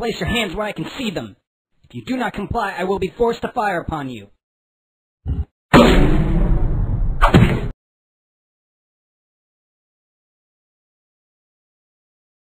Place your hands where I can see them. If you do not comply, I will be forced to fire upon you.